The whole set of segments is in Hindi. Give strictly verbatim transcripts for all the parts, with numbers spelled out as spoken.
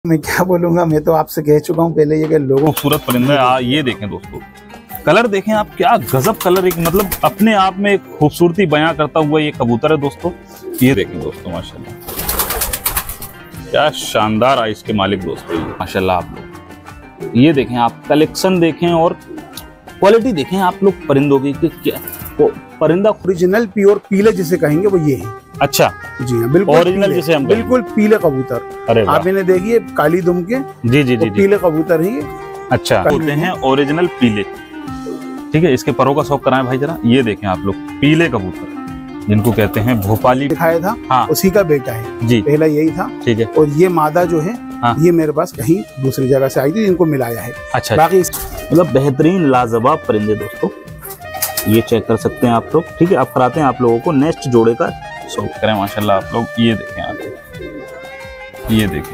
मैं क्या बोलूंगा, मैं तो आपसे कह चुका हूँ पहले ये कि लोगों खूबसूरत परिंदा है। ये देखें दोस्तों, कलर देखें आप, क्या गजब कलर, एक मतलब अपने आप में एक खूबसूरती बयां करता हुआ ये कबूतर है दोस्तों। ये देखें दोस्तों, माशाल्लाह क्या शानदार आइस के मालिक दोस्तों ये माशाल्लाह। आप लोग ये देखें, आप कलेक्शन देखें और क्वालिटी देखें आप लोग परिंदों की, क्या परिंदा ओरिजिनल प्योर पीले जिसे कहेंगे वो ये है। अच्छा जी हाँ, बिल्कुल ओरिजिनल जिसे हम बिल्कुल पीले कबूतर। अरे आप इन्हें देखिए, काली दुम के जी जी जी पीले कबूतर हैं ये। अच्छा होते हैं ओरिजिनल पीले, ठीक है। इसके परों का शौक कराएं भाई जरा। ये देखें आप लोग, पीले कबूतर जिनको कहते हैं भोपाली दिखाया था, हाँ उसी का बेटा है जी, पहला यही था, ठीक है। और ये मादा जो है, हाँ। ये मेरे पास कहीं दूसरी जगह से आई थी, इनको मिलाया है। अच्छा, बाकी मतलब बेहतरीन लाजवाब परिंदे दोस्तों, ये चेक कर सकते हैं आप लोग, ठीक है। अब कराते हैं आप लोगों को नेक्स्ट जोड़े का शौक करें माशाल्लाह आप लोग। ये देखें आप, ये देखें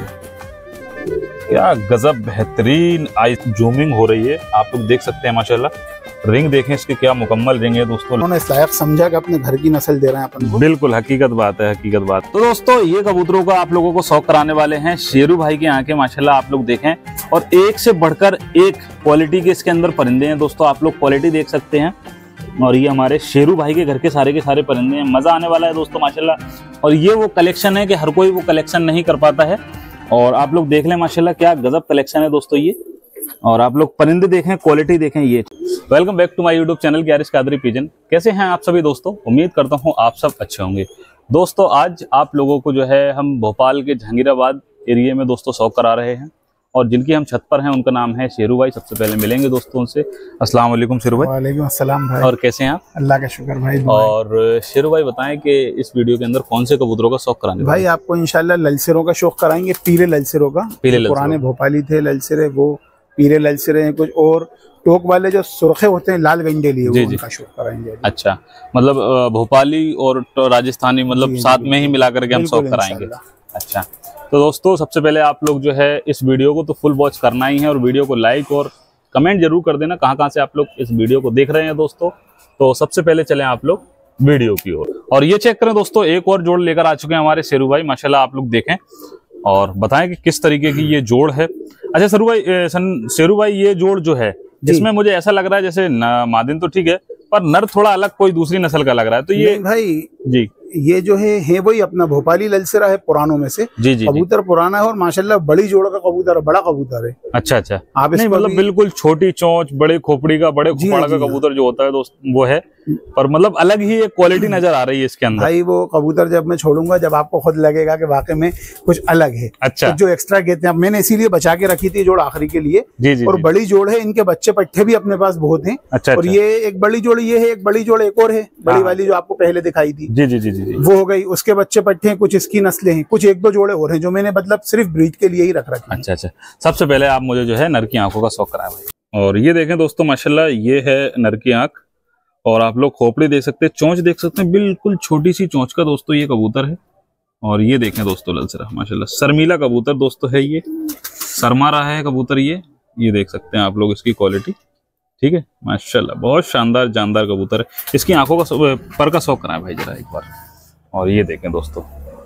क्या गजब बेहतरीन आइस जूमिंग हो रही है, आप लोग देख सकते हैं माशाल्लाह। रिंग देखें इसके, क्या मुकम्मल रिंग है दोस्तों। उन्होंने इस लायक समझा कि अपने घर की नस्ल दे रहे हैं अपन को। बिल्कुल हकीकत बात है, हकीकत बात। तो दोस्तों ये कबूतरों का आप लोगों को शौक कराने वाले हैं शेरू भाई के आंखें माशाल्लाह। आप लोग देखें, और एक से बढ़कर एक क्वालिटी के इसके अंदर परिंदे हैं दोस्तों, आप लोग क्वालिटी देख सकते हैं। और ये हमारे शेरू भाई के घर के सारे के सारे परिंदे हैं, मजा आने वाला है दोस्तों माशाल्लाह। और ये वो कलेक्शन है कि हर कोई वो कलेक्शन नहीं कर पाता है, और आप लोग देख लें माशाल्लाह क्या गजब कलेक्शन है दोस्तों ये। और आप लोग परिंदे देखें, क्वालिटी देखें। ये welcome back to my YouTube channel Gyarish Qadri pigeon. कैसे हैं आप सभी दोस्तों, उम्मीद करता हूं आप सब अच्छे होंगे दोस्तों। आज आप लोगों को जो है हम भोपाल के जहांगीराबाद एरिया में दोस्तों शौक करा रहे हैं, और जिनकी हम छत पर हैं उनका नाम है शेरू भाई। सबसे पहले मिलेंगे दोस्तों उनसे। अस्सलाम वालेकुम शेरू भाई। वालेकुम अस्सलाम भाई। और कैसे हैं आप? अल्लाह का शुक्र भाई। और शेरू भाई बताएं कि इस वीडियो के अंदर कौन से कबूतरों का शौक कराने भाई? आपको इंशाल्लाह ललसिरों का शौक कराएंगे, पीले ललसिरों का। पीले पुराने भोपाली थे ललसिरे, वो पीले ललसिरे हैं। कुछ और टोक वाले जो सुर्खे होते हैं लाल गंडे लिए, वो उनका शौक कराएंगे। अच्छा, मतलब भोपाली और राजस्थानी मतलब साथ में ही मिला करके हम शौक कराएंगे। अच्छा, तो दोस्तों सबसे पहले आप लोग जो है इस वीडियो को तो फुल वॉच करना ही है, और वीडियो को लाइक और कमेंट जरूर कर देना कहाँ कहाँ से आप लोग इस वीडियो को देख रहे हैं दोस्तों। तो सबसे पहले चलें आप लोग वीडियो की ओर, और, और ये चेक करें दोस्तों, एक और जोड़ लेकर आ चुके हैं हमारे शेरू भाई माशाल्लाह। आप लोग देखें और बताएं कि किस तरीके की ये जोड़ है। अच्छा शेरू भाई, शेरू भाई ये जोड़ जो है, जिसमें मुझे ऐसा लग रहा है जैसे मादिन तो ठीक है, पर नर थोड़ा अलग कोई दूसरी नस्ल का लग रहा है, तो ये भाई जी ये जो है है वही अपना भोपाली ललसिरा है पुरानों में से। जी जी कबूतर पुराना है, और माशाल्लाह बड़ी जोड़ का कबूतर है, बड़ा कबूतर है। अच्छा अच्छा, आप नहीं मतलब बिल्कुल छोटी चोंच, बड़े खोपड़ी का, बड़े खोपड़ा का कबूतर जो होता है दोस्त वो है, पर मतलब अलग ही एक क्वालिटी नजर आ रही है इसके अंदर। भाई वो कबूतर जब मैं छोड़ूंगा, जब आपको खुद लगेगा कि वाकई में कुछ अलग है। अच्छा, जो एक्स्ट्रा कहते हैं, मैंने इसीलिए बचा के रखी थी जोड़ आखिरी के लिए। जी जी, और बड़ी जोड़ है, इनके बच्चे पट्टे भी अपने पास बहुत हैं। अच्छा, और ये एक बड़ी जोड़ ये है, एक बड़ी जोड़ एक और है, बड़ी वाली जो आपको पहले दिखाई थी। जी जी जी, वो हो गई। उसके बच्चे पट्टे हैं, कुछ इसकी नस्लें हैं, कुछ एक दो जोड़े और हैं जो मैंने मतलब सिर्फ ब्रीड के लिए ही रख रखे। अच्छा अच्छा, सबसे पहले आप मुझे जो है नर की आंखों का शौक कराया भाई। और ये देखें दोस्तों माशाल्लाह, ये है नर की आंख, और आप लोग खोपड़ी देख सकते हैं, चोंच देख सकते हैं, बिल्कुल छोटी सी चोंच का दोस्तों ये कबूतर है। और ये देखें दोस्तों ललसिरा माशाल्लाह, शर्मीला कबूतर दोस्तों है ये, शर्मा रहा है कबूतर ये ये देख सकते हैं आप लोग इसकी क्वालिटी, ठीक है माशाल्लाह, बहुत शानदार जानदार कबूतर है। इसकी आंखों का पर का शौक कराएं भाई जरा एक बार। और ये देखें दोस्तों,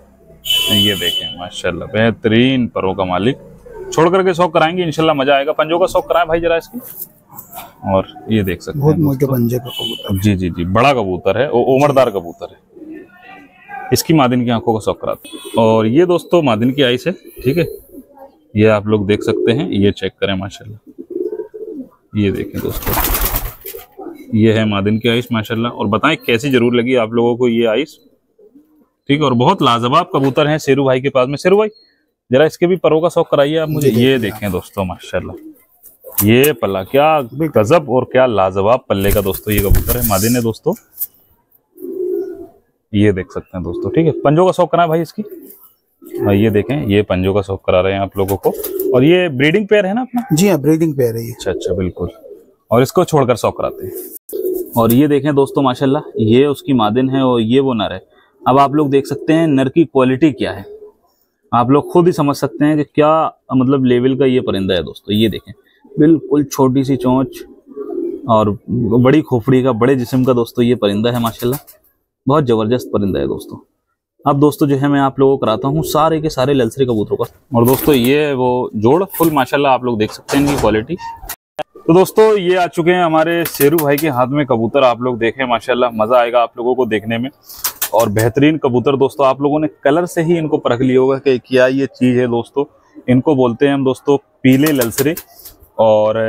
ये देखें माशाल्लाह बेहतरीन परों का मालिक। छोड़ करके शौक कराएंगे इंशाल्लाह, मजा आएगा। पंजों का शौक कराएं भाई जरा इसकी। और ये देख सकते बहुत मोटे पंजे का कबूतर। जी जी जी, बड़ा कबूतर है, उमरदार कबूतर है। इसकी मादिन की आंखों का शौक कराते हैं। और ये दोस्तों मादिन की आइस है, ठीक है, ये आप लोग देख सकते हैं, ये चेक करें माशाल्लाह। ये देखें दोस्तों, ये है मादिन की आइस माशाल्लाह। और बताएं कैसी जरूर लगी आप लोगों को ये आइस, ठीक है। और बहुत लाजवाब कबूतर हैं शेरू भाई के पास में। शेरू भाई जरा इसके भी परों का शौक कराइए आप मुझे। ये देखें दोस्तों माशाल्लाह, ये पल्ला क्या गजब और क्या लाजवाब पल्ले का दोस्तों ये कबूतर है, मादिन है दोस्तों। ये देख सकते हैं दोस्तों, ठीक है। पंजों का शौक करा भाई इसकी। और ये देखें, ये पंजों का शौक करा रहे हैं आप लोगों को। और ये ब्रीडिंग पेयर है ना अपना? जी हाँ, ब्रीडिंग पेयर है ये। अच्छा अच्छा, बिल्कुल। और इसको छोड़कर शौक कराते हैं। और ये देखें दोस्तों माशाल्लाह, ये उसकी मादिन है और ये वो नर है। अब आप लोग देख सकते हैं नर की क्वालिटी क्या है, आप लोग खुद ही समझ सकते हैं कि क्या मतलब लेवल का ये परिंदा है दोस्तों। ये देखें, बिल्कुल छोटी सी चोंच और बड़ी खोपड़ी का, बड़े जिस्म का दोस्तों ये परिंदा है माशाल्लाह। बहुत जबरदस्त परिंदा है दोस्तों। अब दोस्तों जो है मैं आप लोगों को कराता हूँ सारे के सारे ललसरे कबूतरों का। और दोस्तों ये वो जोड़ फुल माशाल्लाह आप लोग देख सकते हैं इनकी क्वालिटी। तो दोस्तों ये आ चुके हैं हमारे शेरू भाई के हाथ में कबूतर, आप लोग देखें माशाल्लाह मजा आएगा आप लोगों को देखने में। और बेहतरीन कबूतर दोस्तों, आप लोगों ने कलर से ही इनको परख लिया होगा कि क्या ये चीज है दोस्तों। इनको बोलते हैं हम दोस्तों पीले ललसरे। और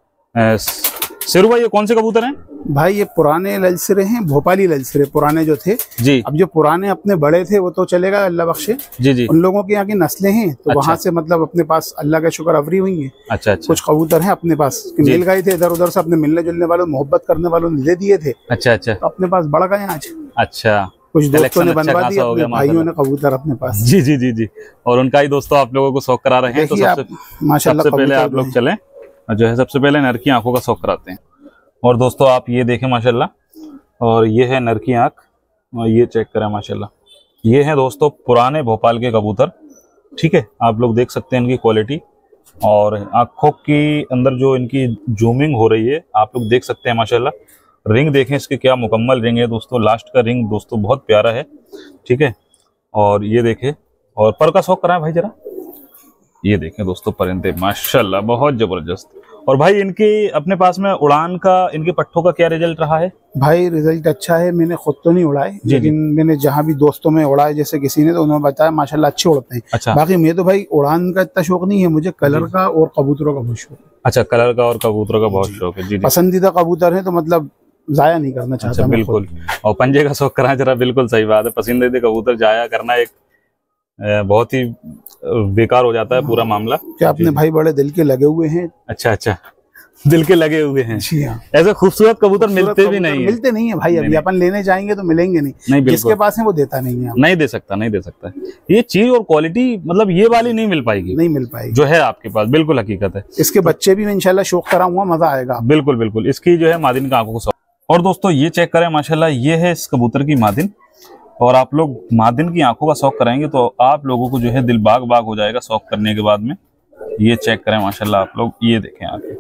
शेरू भाई ये कौन से कबूतर हैं? भाई ये पुराने ललसरे हैं, भोपाली ललसरे पुराने जो थे जी। अब जो पुराने अपने बड़े थे वो तो चलेगा, अल्लाह बख्शे जी जी। उन लोगों की यहाँ की नस्लें हैं तो अच्छा। वहाँ से मतलब अपने पास अल्लाह का शुक्र अवरी हुई है। अच्छा अच्छा। कुछ कबूतर हैं अपने पास मिल गए थे, इधर उधर से अपने मिलने जुलने वालों मोहब्बत करने वालों ने दे दिए थे। अच्छा अच्छा। तो अपने पास बढ़ गए आज। अच्छा, कुछ दोस्तों ने बनवा दिया, अपने भाइयों ने कबूतर अपने पास। जी जी जी जी। और उनका ही दोस्तों आप लोगों को शौक करा रहे हैं। तो सबसे माशाल्लाह सबसे पहले आप लोग चलें जो है सबसे पहले नर की आंखों का शौक कराते हैं। और दोस्तों आप ये देखें माशाल्लाह, और ये है नर की आंख, और ये चेक करें माशाल्लाह। ये है दोस्तों पुराने भोपाल के कबूतर, ठीक है। आप लोग देख सकते हैं इनकी क्वालिटी और आंखों की अंदर जो इनकी जूमिंग हो रही है आप लोग देख सकते हैं माशाल्लाह। रिंग देखें इसके क्या मुकम्मल रिंग है दोस्तों, लास्ट का रिंग दोस्तों बहुत प्यारा है, ठीक है। और ये देखें, और पर का शौक कराएं भाई जरा। ये देखें दोस्तों परिंदे माशाल्लाह बहुत जबरदस्त। और भाई इनके अपने पास में उड़ान का, इनके पट्टों का क्या रिजल्ट रहा है? भाई रिजल्ट अच्छा है, मैंने खुद तो नहीं उड़ाए लेकिन मैंने जहाँ भी दोस्तों में उड़ाए जैसे किसी ने तो उन्होंने बताया माशाल्लाह अच्छे उड़ते हैं। अच्छा। बाकी मैं तो भाई उड़ान का इतना शौक नहीं है, मुझे कलर का और कबूतरों का बहुत शौक है। अच्छा, कलर का और कबूतरों का बहुत शौक है जी। पसंदीदा कबूतर है तो मतलब जाया नहीं करना चाहता। बिल्कुल। और पंजे का शौक करा जरा, बिल्कुल सही बात है। पसंदीदा कबूतर जाया करना एक बहुत ही बेकार हो जाता है पूरा मामला। क्या अपने भाई बड़े दिल के लगे हुए हैं। अच्छा अच्छा, दिल के लगे हुए हैं जी हाँ। ऐसे खूबसूरत कबूतर मिलते भी नहीं है। मिलते नहीं है भाई, अभी अपन लेने जाएंगे तो मिलेंगे नहीं, नहीं जिसके पास है वो देता नहीं है। नहीं दे सकता, नहीं दे सकता। ये चीज और क्वालिटी मतलब ये वाली नहीं मिल पाएगी, नहीं मिल पाएगी जो है आपके पास, बिल्कुल हकीकत है। इसके बच्चे भी मैं इंशाल्लाह शौक कराऊंगा, मजा आएगा। बिल्कुल बिल्कुल। इसकी जो है मादिन का आंखों को शौक। और दोस्तों ये चेक करें माशाल्लाह, ये है इस कबूतर की मादिन। और आप लोग मादिन की आंखों का शौक कराएंगे तो आप लोगों को जो है दिल बाग बाग हो जाएगा शौक करने के बाद में। ये चेक करें माशाल्लाह आप लोग, ये देखें आके,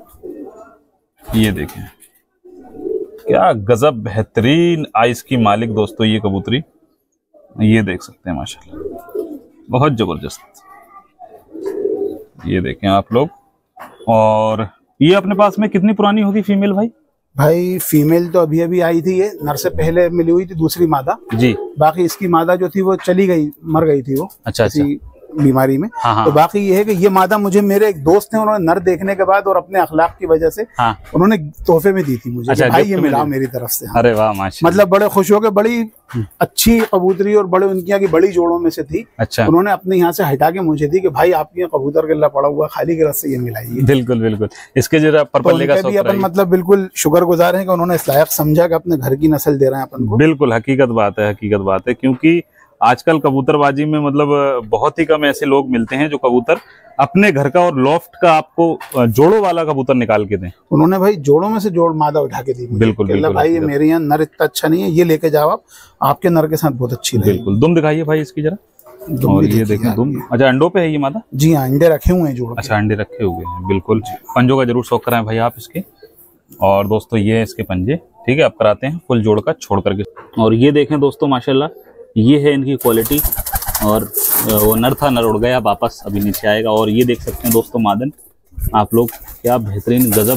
ये देखें क्या गजब बेहतरीन आइस की मालिक दोस्तों ये कबूतरी, ये देख सकते हैं माशाल्लाह बहुत जबरदस्त। ये देखें आप लोग। और ये अपने पास में कितनी पुरानी होगी फीमेल भाई? भाई फीमेल तो अभी अभी आई थी, ये नर से पहले मिली हुई थी दूसरी मादा जी। बाकी इसकी मादा जो थी वो चली गई, मर गई थी वो अच्छा अच्छा बीमारी में। हाँ हाँ। तो बाकी ये है कि ये मादा मुझे मेरे एक दोस्त ने उन्होंने नर देखने के बाद और अपने अखलाक की वजह से हाँ। उन्होंने तोहफे में दी थी मुझे। अच्छा, भाई ये मिला मेरी तरफ से। हाँ। अरे वाह माशाल्लाह, मतलब बड़े खुश हो गए। बड़ी अच्छी कबूतरी और बड़े उनकी यहाँ की बड़ी जोड़ों में से थी। अच्छा। उन्होंने अपने यहाँ से हटा के मुझे दी कि भाई आपके यहाँ कबूतर गल्ला पड़ा हुआ, खाली की रस से ये मिलाई। बिल्कुल बिल्कुल। इसके जरा परपल्ले का भी अपन मतलब बिल्कुल शुक्रगुजार है कि उन्होंने इस लायक समझा कि अपने घर की नस्ल दे रहे हैं अपन को। बिल्कुल हकीकत बात है, हकीकत बात है। क्योंकि आजकल कबूतरबाजी में मतलब बहुत ही कम ऐसे लोग मिलते हैं जो कबूतर अपने घर का और लॉफ्ट का आपको जोड़ों वाला कबूतर निकाल के दें। उन्होंने भाई जोड़ों में से जोड़ मादा उठा के दी। बिल्कुल बिल्कुल भाई, ये मेरे यहाँ नर इतना अच्छा नहीं है, ये लेके जाओ आप, आपके नर के साथ बहुत अच्छी रहेगी। बिल्कुल। दुम दिखाइए भाई इसकी जरा। और ये देखें दुम। अच्छा, अंडों पे है ये मादा? जी हाँ, अंडे रखे हुए हैं जोड़। अच्छा, अंडे रखे हुए हैं, बिल्कुल। पंजों का जरूर शौक कराएं भाई आप इसके। और दोस्तों ये इसके पंजे, ठीक है, आप कराते हैं फुल जोड़ का छोड़ करके। और ये देखें दोस्तों माशाल्लाह, ये है इनकी क्वालिटी। और वो नर था, नर उड़ गया, वापस अभी नीचे आएगा। और ये देख सकते हैं दोस्तों मादन आप लोग, क्या बेहतरीन गजब।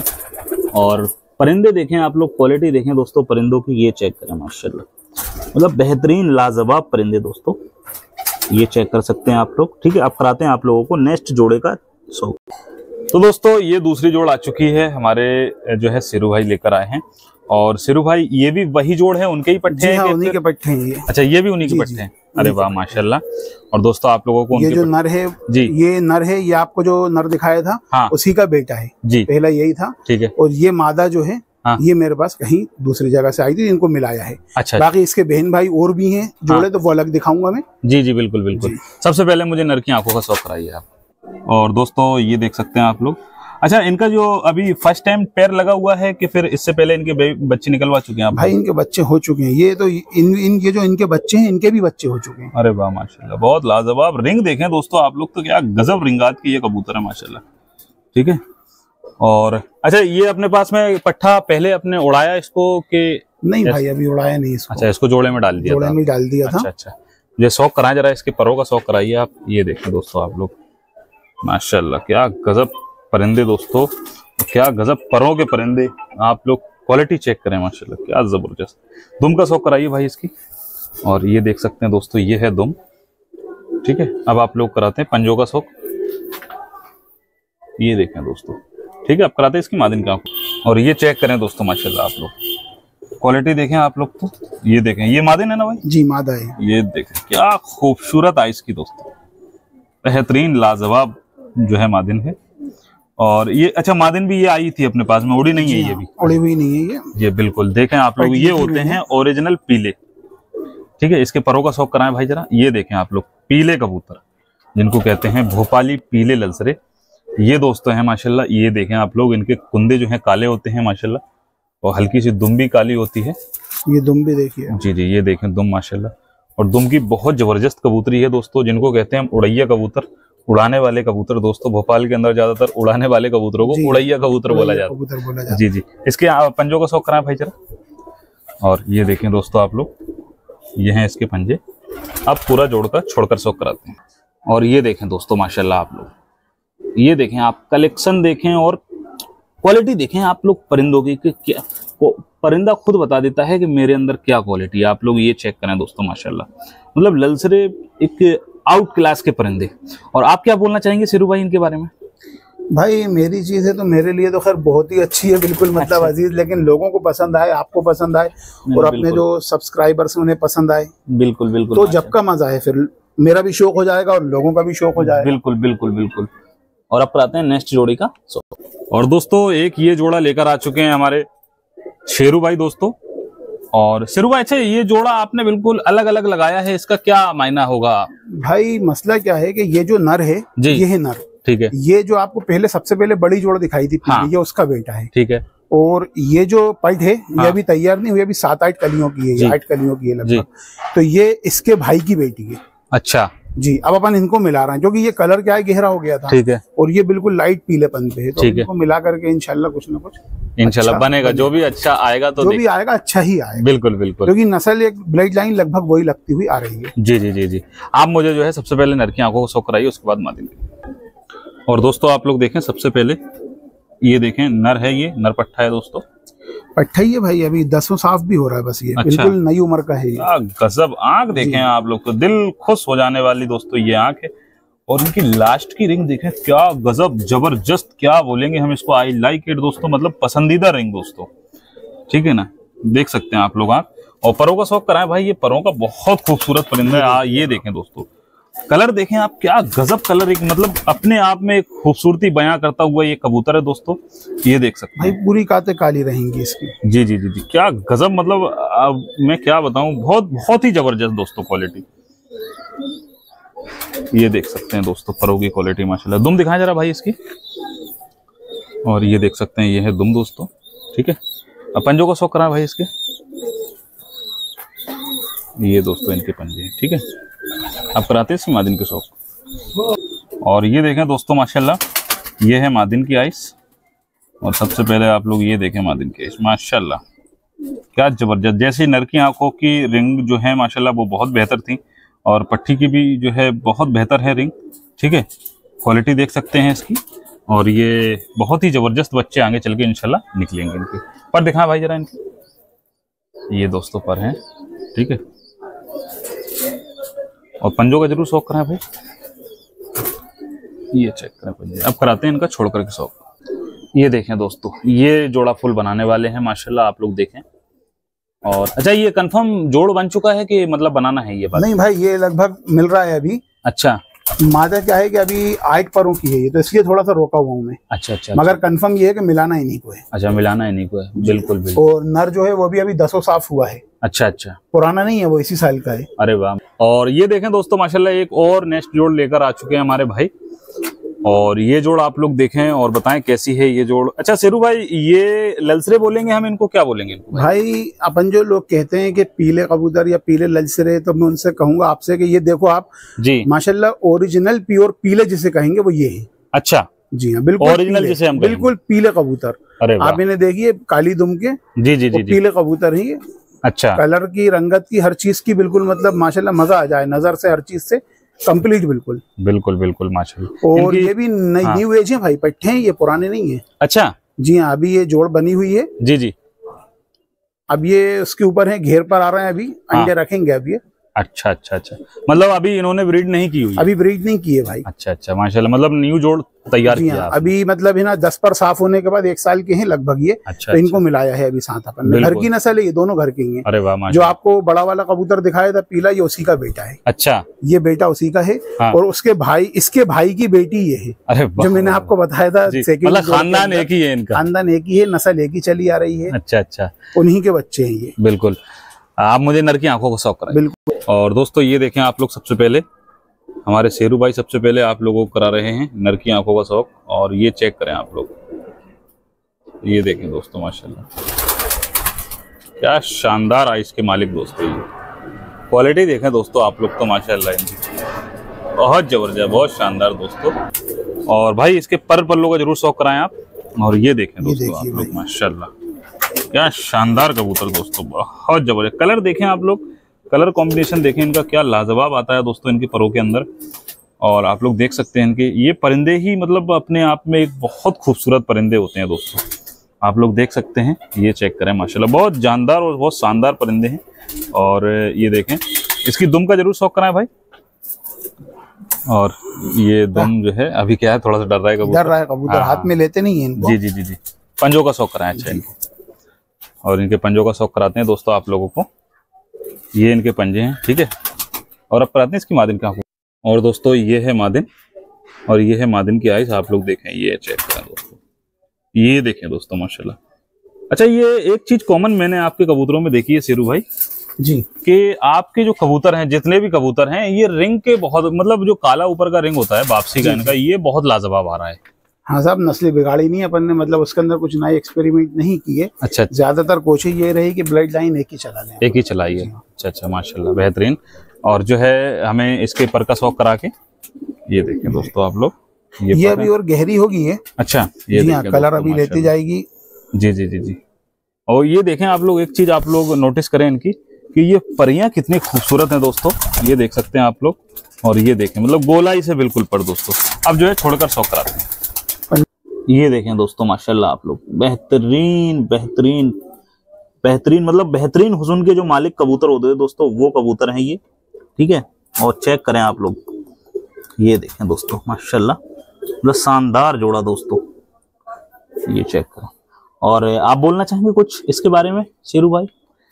और परिंदे देखें आप लोग, क्वालिटी देखें दोस्तों परिंदों की, ये चेक करें माशाल्लाह, मतलब बेहतरीन लाजवाब परिंदे दोस्तों, ये चेक कर सकते हैं आप लोग। ठीक है, आप कराते हैं आप लोगों को नेक्स्ट जोड़े का शौक। तो दोस्तों ये दूसरी जोड़ आ चुकी है, हमारे जो है शेरू भाई लेकर आए हैं। और शेरू भाई ये भी वही जोड़ है, उनके ही पट्टे हैं? हाँ, उन्हीं के पट्टे हैं ये। अच्छा, ये भी उन्हीं के पट्टे हैं। अरे वाह माशाल्लाह। और दोस्तों आप लोगों को ये जो नर है जी, ये नर है, ये आपको जो नर दिखाया था हाँ। उसी का बेटा है जी, पहला यही था। ठीक है। और ये मादा जो है हाँ। ये मेरे पास कहीं दूसरी जगह से आई थी, इनको मिलाया है। अच्छा। बाकी इसके बहन भाई और भी हैं जोड़े हाँ। तो वो अलग दिखाऊंगा मैं। जी जी बिल्कुल बिल्कुल। सबसे पहले मुझे नर की आंखों का शौक कराइए आप। और दोस्तों ये देख सकते हैं आप लोग। अच्छा, इनका जो अभी फर्स्ट टाइम पैर लगा हुआ है कि फिर इससे पहले इनके बच्चे निकलवा चुके हैं आप? भाई इनके बच्चे हो चुके हैं, ये तो इन इनके जो इनके बच्चे हैं इनके भी बच्चे हो चुके हैं। अरे वाह माशाल्लाह, बहुत लाजवाब। रिंग देखें दोस्तों आप लोग, तो क्या गजब रिंगात की ये कबूतर है माशाल्लाह। ठीक है। और अच्छा, ये अपने पास में पट्ठा पहले अपने उड़ाया इसको के? नहीं भाई, अभी उड़ाया नहीं इसको। अच्छा, इसको जोड़े में डाल दिया? जोड़े में डाल दिया था। अच्छा अच्छा। ये शौक कराएं जरा, इसके परों का शौक कराइए आप। ये देखें दोस्तों आप लोग, माशाल्लाह क्या गजब परिंदे दोस्तों, क्या गजब परों के परिंदे। आप लोग क्वालिटी चेक करें माशाल्लाह, क्या जबरदस्त। दुम का शौक कराइए भाई इसकी। और ये देख सकते हैं दोस्तों, ये है दुम, ठीक है। अब आप लोग कराते हैं पंजों का शौक। ये देखें दोस्तों, ठीक है। अब कराते हैं इसकी मादिन का। और ये चेक करें दोस्तों माशाल्लाह, आप लोग क्वालिटी देखें आप लोग तो। ये देखें, ये मादिन है ना भाई? जी मादा है। ये देखें क्या खूबसूरत आइस की दोस्तों, बेहतरीन लाजवाब जो है मादिन है। और ये अच्छा मादिन भी ये आई थी अपने पास में, उड़ी नहीं है ये भी, उड़ी हुई नहीं है ये। ये बिल्कुल देखें आप लोग, ये होते हैं ओरिजिनल पीले, ठीक है। इसके परों का शौक कराएं भाई जरा। ये देखें आप लोग, पीले कबूतर जिनको कहते हैं भोपाली पीले ललसरे, ये दोस्तों हैं माशाल्लाह। ये देखें आप लोग, इनके कुंदे जो हैं काले होते हैं माशाल्लाह, और हल्की सी दुम भी काली होती है। ये दुम भी देखिए जी जी, ये देखें दुम माशाल्लाह। और दुम की बहुत जबरदस्त कबूतरी है दोस्तों, जिनको कहते हैं उड़ैया कबूतर, उड़ाने वाले कबूतर दोस्तों। भोपाल के अंदर ज्यादातर उड़ाने वाले कबूतरों को उड़ैया कबूतर बोला जाता है। जी जी, इसके पंजों का शौक कराएं भाई जरा। और ये देखें दोस्तों आप लोग, ये हैं इसके पंजे। अब पूरा जोड़कर छोड़कर शौक कराते हैं। और ये देखें दोस्तों माशाल्लाह आप लोग, ये देखें आप कलेक्शन देखें और क्वालिटी देखें आप लोग परिंदों की, कि क्या परिंदा खुद बता देता है कि मेरे अंदर क्या क्वालिटी है। आप लोग ये चेक करें दोस्तों माशाल्लाह, मतलब ललसरे एक आउट क्लास के परिंदे। और आप क्या बोलना चाहेंगे शेरू भाई इनके बारे में? भाई मेरी चीज है तो मेरे लिए तो खैर बहुत ही अच्छी है, बिल्कुल मतलब अच्छा। अजीज, लेकिन लोगों को पसंद आए, आपको पसंद आए और अपने जो सब्सक्राइबर्स उन्हें पसंद आए, बिल्कुल बिल्कुल, तो जब का मजा है फिर मेरा भी शौक हो जाएगा और लोगों का भी शौक हो जाएगा। बिल्कुल बिल्कुल बिल्कुल। और अब आते हैं नेक्स्ट जोड़ी का। और दोस्तों एक ये जोड़ा लेकर आ चुके हैं हमारे शेरू भाई दोस्तों। और शेरू भाई, अच्छा ये जोड़ा आपने बिल्कुल अलग अलग लगाया है, इसका क्या मायना होगा? भाई मसला क्या है कि ये जो नर है ये है नर, ठीक है। ये जो आपको पहले सबसे पहले बड़ी जोड़ दिखाई थी, हाँ। ये उसका बेटा है, ठीक है। और ये जो पल्ट है हाँ। ये अभी तैयार नहीं हुई, अभी सात आठ कलियों की है, आठ कलियों की है लगभग। तो ये इसके भाई की बेटी है। अच्छा जी, अब अपन इनको मिला रहे हैं क्योंकि ये कलर क्या है, गहरा हो गया था, ठीक है। और ये बिल्कुल लाइट पीलेपन पे है, तो इनको मिला करके इंशाल्लाह कुछ ना कुछ इंशाल्लाह अच्छा बनेगा। जो भी अच्छा आएगा तो जो भी आएगा अच्छा ही आएगा। बिल्कुल बिल्कुल, क्योंकि नस्ल एक ब्लड लाइन लगभग वही लगती हुई आ रही है। जी जी जी जी। आप मुझे जो है सबसे पहले नर की आंखों को शौक कराइए, उसके बाद मादी। और दोस्तों आप लोग देखें, सबसे पहले ये देखें नर है, ये नर पट्ठा है दोस्तों, पट्ठा ही है भाई, अभी दसों साफ भी हो रहा है बस। ये अच्छा। बिल्कुल नई उम्र का है ये। गजब आंख देखें आप लोग, तो दिल खुश हो जाने वाली दोस्तों ये आंख है। और इनकी लास्ट की रिंग देखें, क्या गजब जबरदस्त, क्या बोलेंगे हम इसको, आई लाइक इट दोस्तों, मतलब पसंदीदा रिंग दोस्तों, ठीक है ना। देख सकते हैं आप लोग आंख। और परों का शौक कराएं भाई, ये परों का बहुत खूबसूरत परिंदा है। ये देखें दोस्तों, कलर देखें आप, क्या गजब कलर, एक मतलब अपने आप में एक खूबसूरती बयां करता हुआ ये कबूतर है दोस्तों। ये देख सकते हैं भाई, पूरी काते काली रहेंगी इसकी। जी जी जी जी, क्या गजब, मतलब अब मैं क्या बताऊं, बहुत बहुत ही जबरदस्त दोस्तों क्वालिटी। ये देख सकते हैं दोस्तों परों की क्वालिटी माशाल्लाह। दुम दिखाएं जरा भाई इसकी। और ये देख सकते हैं, ये है दुम दोस्तों, ठीक है। अब पंजों का शौक कराएं भाई इसके। ये दोस्तों इनके पंजे, ठीक है। अब कराते हैं मादिन के शौक। और ये देखें दोस्तों माशाल्लाह, ये है मादिन की आइस। और सबसे पहले आप लोग ये देखें मादिन की आइस, माशाल्लाह क्या जबरदस्त। जैसे नर की आंखों की रिंग जो है माशाल्लाह वो बहुत बेहतर थी, और पट्टी की भी जो है बहुत बेहतर है रिंग, ठीक है। क्वालिटी देख सकते हैं इसकी। और ये बहुत ही जबरदस्त बच्चे आगे चल के इंशाल्लाह निकलेंगे। इनके पर दिखाएं भाई जरा इनके। ये दोस्तों पर हैं, ठीक है। और पंजों का जरूर शौक कराएं भाई। ये चेक करें पंजे। अब कराते हैं इनका छोड़ करके शौक। ये देखें दोस्तों, ये जोड़ा फुल बनाने वाले हैं माशाल्लाह, आप लोग देखें। और अच्छा, ये कंफर्म जोड़ बन चुका है कि मतलब बनाना है ये बात? नहीं भाई, ये लगभग मिल रहा है अभी। अच्छा, मादा क्या है कि अभी आठ परों की है ये, तो इसलिए थोड़ा सा रोका हुआ हूँ मैं। अच्छा अच्छा, मगर कंफर्म ये है कि मिलाना इन्हीं को है। अच्छा, मिलाना इन्हीं को है, बिल्कुल बिल्कुल। और नर जो है वो भी अभी दसों साफ हुआ है। अच्छा अच्छा, पुराना नहीं है, वो इसी साल का है। अरे वाह। और ये देखें दोस्तों माशाल्लाह, एक और नेक्स्ट जोड़ लेकर आ चुके हैं हमारे भाई। और ये जोड़ आप लोग देखें और बताएं कैसी है ये जोड़। अच्छा शेरू भाई, ये ललसरे बोलेंगे हम इनको, क्या बोलेंगे इनको? भाई अपन जो लोग कहते हैं कि पीले कबूतर या पीले ललसरे, तो मैं उनसे कहूंगा आपसे कि ये देखो आप जी माशाल्लाह, ओरिजिनल प्योर पीले जिसे कहेंगे वो ये है। अच्छा, जी हाँ, बिल्कुल ओरिजिनल जिसे हम बिल्कुल पीले कबूतर। अरे आप इन्हें देखिए, काली दुम के, जी जी जी, पीले कबूतर है ये। अच्छा, कलर की, रंगत की, हर चीज की बिल्कुल मतलब माशाल्लाह मजा आ जाए नजर से, हर चीज से कंप्लीट बिल्कुल बिल्कुल बिल्कुल माशाल्लाह। और ये भी न्यू एज है भाई, पट्टे हैं ये, पुराने नहीं है। अच्छा जी हाँ, अभी ये जोड़ बनी हुई है। जी जी। अब ये उसके ऊपर है, घेर पर आ रहे हैं, अभी अंडे रखेंगे अब ये। अच्छा अच्छा अच्छा, मतलब अभी इन्होंने ब्रीड नहीं की हुई? अभी ब्रीड नहीं की है भाई। अच्छा अच्छा माशाल्लाह, मतलब न्यू जोड़ तैयार किया अभी, मतलब है ना दस पर साफ होने के बाद एक साल के हैं लगभग ये। अच्छा, तो इनको मिलाया है अभी साथ अपन ने। घर की नस्ल है ये, दोनों घर के ही हैं। अरे वाह, जो आपको बड़ा वाला कबूतर दिखाया था पीला, ये उसी का बेटा है। अच्छा, ये बेटा उसी का है। हाँ। और उसके भाई, इसके भाई की बेटी ये है। अरे जो मैंने आपको बताया था, मतलब खानदान एक ही है इनका? खानदान एक ही है, नस्ल एक ही चली आ रही है। अच्छा अच्छा, उन्हीं के बच्चे हैं ये। बिल्कुल। आप मुझे नर की आंखों को शौक कराएं। बिल्कुल। और दोस्तों ये देखें आप लोग, सबसे पहले हमारे शेरू भाई सबसे पहले आप लोगों को करा रहे हैं नर की आंखों का शौक। और ये चेक करें आप लोग, ये देखें दोस्तों माशाल्लाह, क्या शानदार आइस के मालिक दोस्तों। ये क्वालिटी देखें दोस्तों आप लोग तो माशाल्लाह इनकी बहुत जबरदस्त, बहुत शानदार दोस्तों। और भाई इसके पर पल्लों का जरूर शौक कराएं आप। और ये देखें दोस्तों आप लोग माशाल्लाह, क्या शानदार कबूतर दोस्तों, बहुत जबरदस्त। कलर देखें आप लोग, कलर कॉम्बिनेशन देखें इनका, क्या लाजवाब आता है दोस्तों इनकी परों के अंदर। और आप लोग देख सकते हैं इनके ये परिंदे ही मतलब अपने आप में एक बहुत खूबसूरत परिंदे होते हैं दोस्तों। आप लोग देख सकते हैं, ये चेक करें माशाल्लाह, बहुत जानदार और बहुत शानदार परिंदे हैं। और ये देखें, इसकी दुम का जरूर शौक कराएं भाई। और ये दुम जो है अभी क्या है, थोड़ा सा डर रहा है कबूतर, डर रहा है कबूतर, हाथ में लेते नहीं है इनको। जी जी जी जी। पंजों का शौक कराएं अच्छा इनको। और इनके पंजों का शौक कराते हैं दोस्तों आप लोगों को। ये इनके पंजे हैं, ठीक है। और अब कराते हैं इसकी मादिन की आंखों। और दोस्तों ये है मादिन, और ये है मादिन की आइस। आप लोग देखें, ये चेक करें दोस्तों, ये देखें दोस्तों माशाल्लाह। अच्छा, ये एक चीज कॉमन मैंने आपके कबूतरों में देखी है शेरू भाई जी, कि आपके जो कबूतर हैं, जितने भी कबूतर हैं, ये रिंग के बहुत, मतलब जो काला ऊपर का रिंग होता है वापसी का इनका, ये बहुत लाजवाब आ रहा है। हाँ साहब, नस्लें बिगाड़ी नहीं अपन ने, मतलब उसके अंदर कुछ नए एक्सपेरिमेंट नहीं किए। अच्छा, ज्यादातर कोशिश ये रही कि ब्लड लाइन एक ही चला लें, एक ही चलाई है। अच्छा अच्छा माशाल्लाह, बेहतरीन। और जो है हमें इसके पर का शौक करा के, ये देखें दोस्तों आप लोग, ये, ये अभी और गहरी होगी है। अच्छा, ये देखें, कलर अभी लेती जाएगी। जी जी जी जी। और ये देखें आप लोग, एक चीज आप लोग नोटिस करें इनकी, कि ये परियां कितनी खूबसूरत हैं दोस्तों, ये देख सकते हैं आप लोग। और ये देखें, मतलब गोलाई से बिल्कुल पर दोस्तों। अब जो है छोड़कर शौक कराते हैं। ये देखें दोस्तों माशाल्लाह आप लोग, बेहतरीन बेहतरीन बेहतरीन, मतलब बेहतरीन हुस्न के जो मालिक कबूतर होते हैं दोस्तों, वो कबूतर हैं ये, ठीक है। और चेक करें आप लोग, ये देखें दोस्तों माशाल्लाह, मतलब शानदार जोड़ा दोस्तों, ये चेक करें। और आप बोलना चाहेंगे कुछ इसके बारे में शेरू भाई?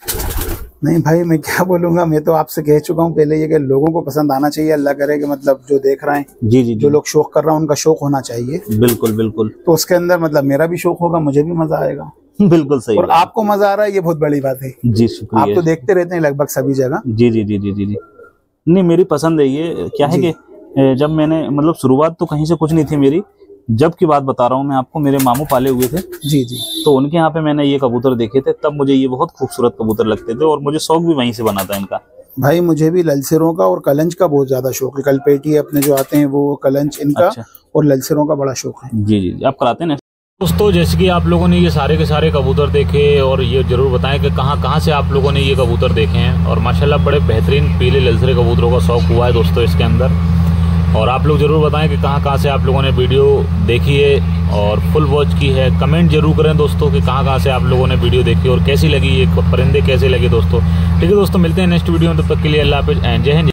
नहीं भाई, मैं क्या बोलूंगा, मैं तो आपसे कह चुका हूँ पहले, ये कि लोगों को पसंद आना चाहिए, अल्लाह करे कि मतलब जो देख रहे हैं, जी जी, जो लोग शौक कर रहे हैं उनका शौक होना चाहिए। बिल्कुल बिल्कुल। तो उसके अंदर मतलब मेरा भी शौक होगा, मुझे भी मजा आएगा। बिल्कुल सही। और आपको मजा आ रहा है, ये बहुत बड़ी बात है जी, शुक्रिया। आप तो देखते रहते हैं लगभग सभी जगह। जी जी जी जी जी जी। नहीं, मेरी पसंद है ये। क्या है कि जब मैंने, मतलब शुरुआत तो कहीं से कुछ नहीं थी मेरी, जब की बात बता रहा हूँ मैं आपको, मेरे मामू पाले हुए थे। जी जी। तो उनके यहाँ पे मैंने ये कबूतर देखे थे, तब मुझे ये बहुत खूबसूरत कबूतर लगते थे, और मुझे शौक भी वहीं से बना था इनका। भाई मुझे भी ललसेरों का और कलंच का बहुत ज्यादा शौक है। कलपेटी अपने जो आते हैं वो कलंच इनका। अच्छा। और ललसेरों का बड़ा शौक है। जी जी जी। आप कराते हैं दोस्तों? जैसे कि आप लोगों ने ये सारे के सारे कबूतर देखे, और ये जरूर बताएं कि कहाँ कहाँ से आप लोगों ने ये कबूतर देखे हैं। और माशाल्लाह बड़े बेहतरीन पीले ललसरे कबूतरों का शौक हुआ है दोस्तों इसके अंदर। और आप लोग जरूर बताएं कि कहाँ कहाँ से आप लोगों ने वीडियो देखी है और फुल वॉच की है। कमेंट जरूर करें दोस्तों कि कहाँ कहाँ से आप लोगों ने वीडियो देखी और कैसी लगी, ये परिंदे कैसे लगे दोस्तों। ठीक है दोस्तों, मिलते हैं नेक्स्ट वीडियो में, तब तक के लिए अल्लाह हाफिज़ एंड जय हिंद।